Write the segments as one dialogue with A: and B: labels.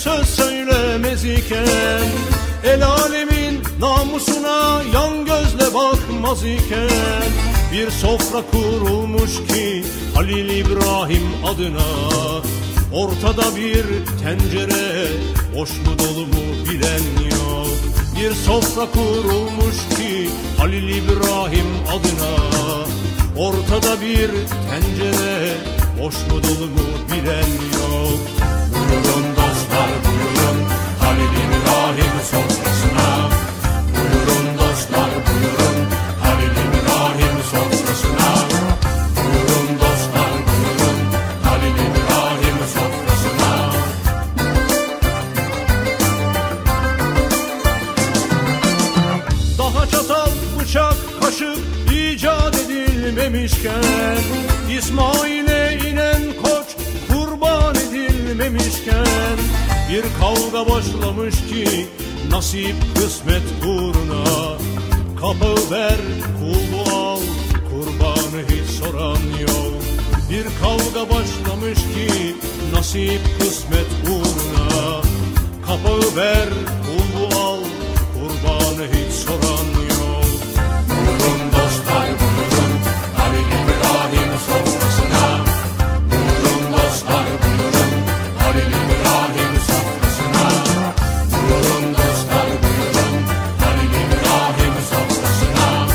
A: söz söylemez iken, el alemin namusuna yan gözle bakmaz iken, bir sofra kurulmuş ki Halil İbrahim adına, ortada bir tencere, boş mu dolu mu bilen yok. Bir sofra kurulmuş ki Halil İbrahim adına, ortada bir tencere, boş mu dolu mu bilen yok. Buyurun dostlar buyurun Halil İbrahim sofrasına. Buyurun dostlar buyurun Halil İbrahim sofrasına. Buyurun dostlar buyurun Halil İbrahim sofrasına. Daha çatal, bıçak, kaşık icat edilmemişken, İsmail'e inen koç kurban edilmemişken, bir kavga başlamış ki nasip kısmet uğruna. Kapağı ver, kulu al, kurbanı hiç soran yok. Bir kavga başlamış ki nasip kısmet uğruna. Kapağı ver, kulu al, kurbanı hiç soran yok. Buyurun dostlar buyurun Halil İbrahim sofrasına. Buyurun dostlar buyurun Halil İbrahim sofrasına. Buyurun dostlar buyurun Halil İbrahim sofrasına.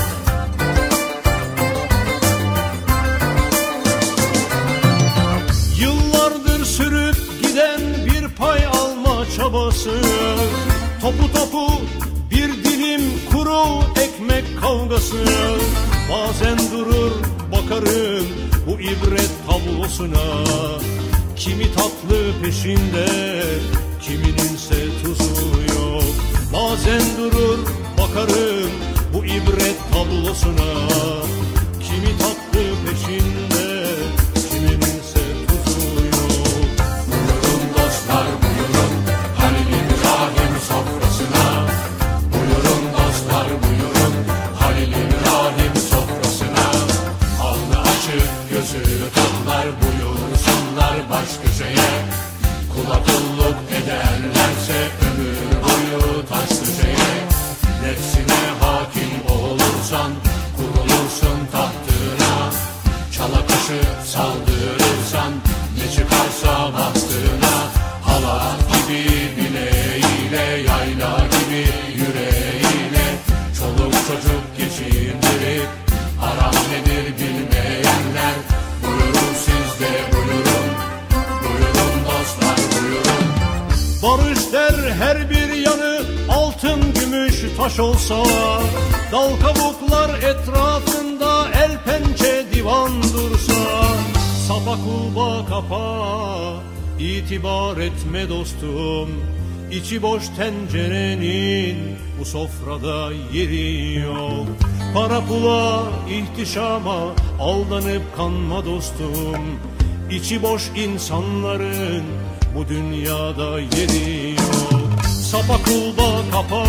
A: Yıllardır sürüp giden bir pay alma çabası, topu topu bir dilim kuru ekmek kavgası. Bazen durur bakarım bu ibret tablosuna. Kimi tatlı peşinde, kimininse tuzu yok. Bazen durur bakarım bu ibret tablosuna. Kimi tatlı peşinde, kimininse tuzu yok. Buyurun dostlar buyurun Halil İbrahim sofrasına. Buyurun dostlar buyurun Halil İbrahim sofrasına. Alnı açık gözü tonlar buyursunlar baş köşeye. Kula kulluk ederlerse ömür boyu taş köşeye. Nefsine hakim olursan kurulursun tahtına. Çala kaşı saldırırsan ne çıkarsa bahtına. Halat gibi bileğiyle, yayla gibi yüreğiyle, çoluk çocuk geçindirip haram nedir bilmeyenler. Buyurun siz de buyurun, buyurun dostlar buyurun. Barış der her bir yanı altın gümüş taş olsa, dal kabuklar etrafında el pençe divan dursa. Sapa kulba kapa, itibar etme dostum. İçi boş tencerenin bu sofrada yeri yok. Para pula, ihtişama aldanıp kanma dostum. İçi boş insanların bu dünyada yeri yok. Sapa kulba kapa,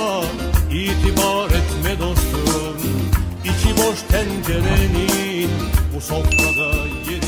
A: itibar etme dostum. İçi boş tencerenin bu sofrada yeri